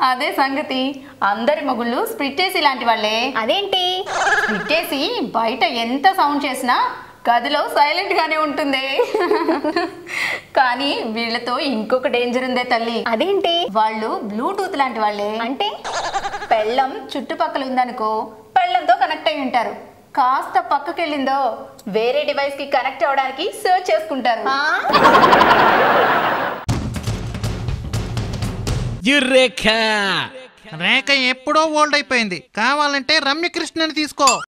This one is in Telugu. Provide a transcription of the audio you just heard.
అదే సంగతి. అందరి మొగుళ్ళు స్ప్లిట్టేసి లాంటి వాళ్ళే. అదేంటి? స్ప్లిట్టేసి బయట ఎంత సౌండ్ చేసినా గదిలో సైలెంట్ గానే ఉంటుంది. కానీ వీళ్ళతో ఇంకొక డేంజర్ ఉందే తల్లి. అదేంటి? వాళ్ళు బ్లూటూత్ లాంటి వాళ్ళే. అంటే పెళ్ళం చుట్టుపక్కల ఉందనుకో పెళ్ళంతో కనెక్ట్ అయి ఉంటారు. కాస్త పక్కకెళ్ళిందో వేరే డివైస్ కి కనెక్ట్ అవడానికి సర్చ్ చేసుకుంటారు. రేఖ ఎప్పుడో ఓల్డ్ అయిపోయింది. కావాలంటే రమ్యకృష్ణని తీసుకో.